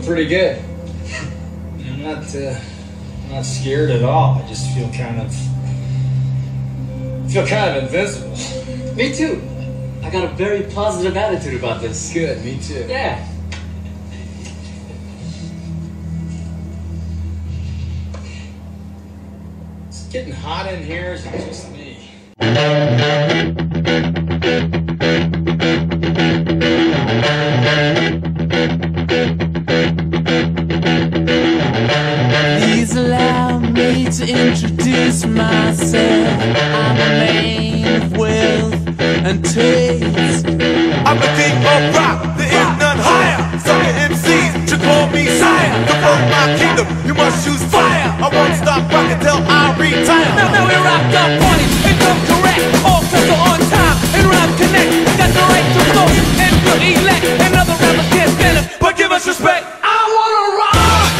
pretty good. I'm not scared at all. I just feel kind of invincible. Me too. I got a very positive attitude about this. Good, me too. Yeah. It's getting hot in here. Is it just me? Please allow me to introduce myself. I'm a man of wealth and taste. I'm the king of rock, there is none higher. Sucker MCs should call me sire. To burn my kingdom, you must choose fire. I won't stop rocking till I retire. Now we rocked up party and come correct. All sets are on time and rhyme connect. Got the right to vote and to elect. And other rappers can't stand it, but give us respect. I wanna rock.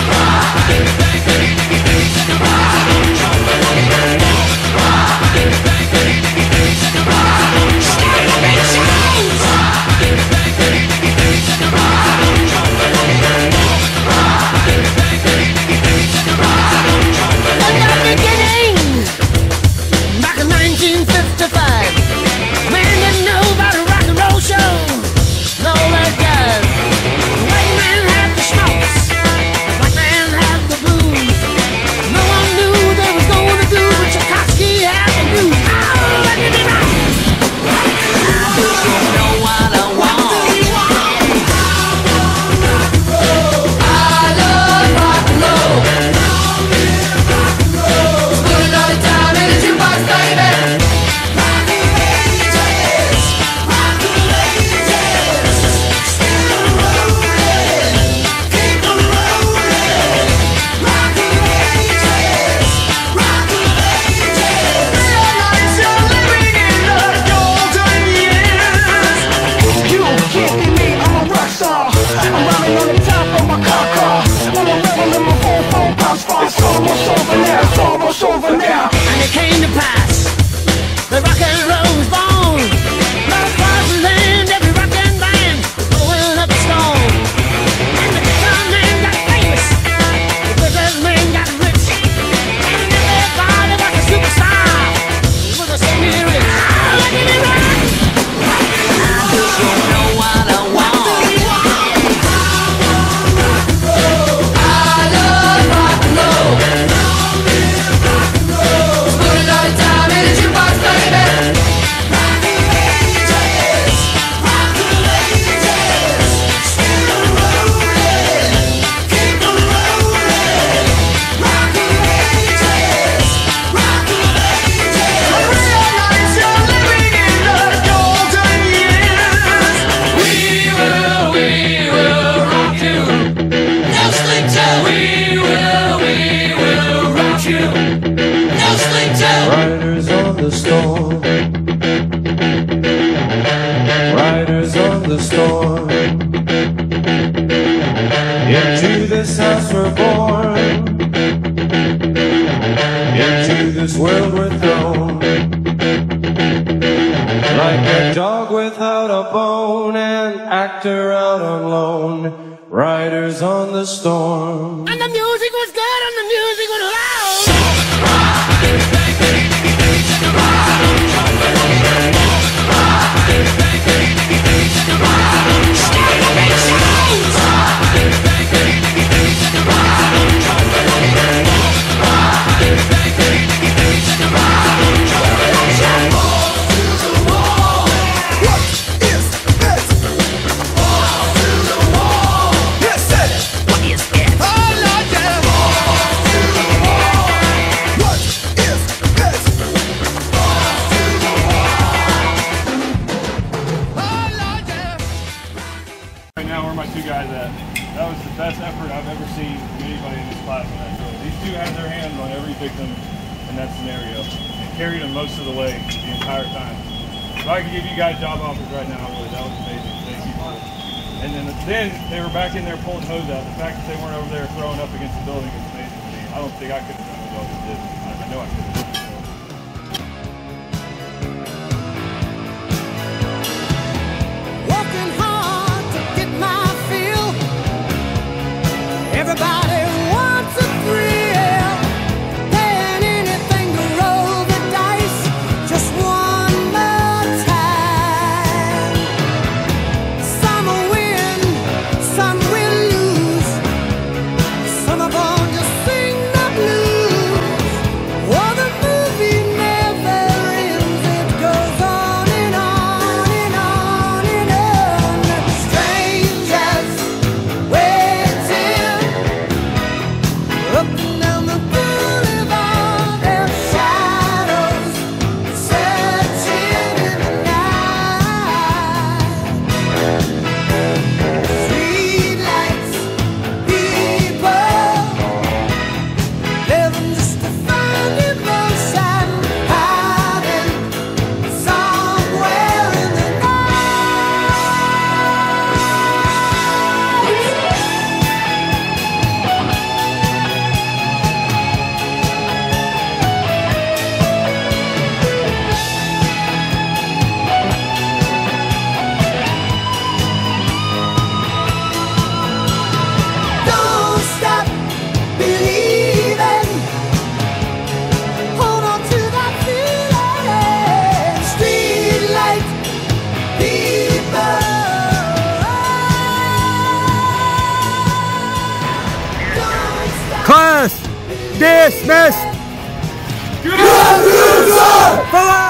Back in 1955, man didn't know about a rock and roll show. No, that guy. The white man had the schmaltz, the black man had the blues. No one knew what they was gonna do, but Tchaikovsky had the blues. Oh, let me rock. You know what I want. I love rock and roll. Spend all the time in the jukebox, baby. Rock the ages, rock the ages. Still rolling, keep on rolling. Rock the ages, rock the ages. Realize you're living in the golden years. You can't be me, I'm a rock star. I'm rhyming on the top of my car. I'm a rebel in my phone pops far. It's almost over now, it's almost over now. And it came to pass, the rock and roll was born. Love across the land, every rock and band was going up the stone. And the guitar man got famous, the business man got rich. And everybody was a superstar, with a singing rich. Let me rock. You know what I want. I love rock and roll. Spend all the time in the jukebox, baby. Rock the ages, rock the ages. Still rolling, keep on rolling. Rock the ages, rock the ages. I realize you're living in the golden years. We will rock you. No sleep till we will rock you. No sleep till. Riders on the storm. Riders on the storm. Into this house we're born. Into this world we're thrown. Like a dog without a bone, an actor out on loan. Riders on the storm. And the music was good and the music was loud. Right now, where are my two guys at? That was the best effort I've ever seen from anybody in this class on that drill. These two had their hands on every victim in that scenario and carried them most of the way the entire time. If I could give you guys job offers right now, I would. That was amazing. Thank you. And then they were back in there pulling hose out. The fact that they weren't over there throwing up against the building is amazing to me. I don't think I could have done what y'all just did. I know I could have. Working hard to get my fill. Dismissed. Good news, sir!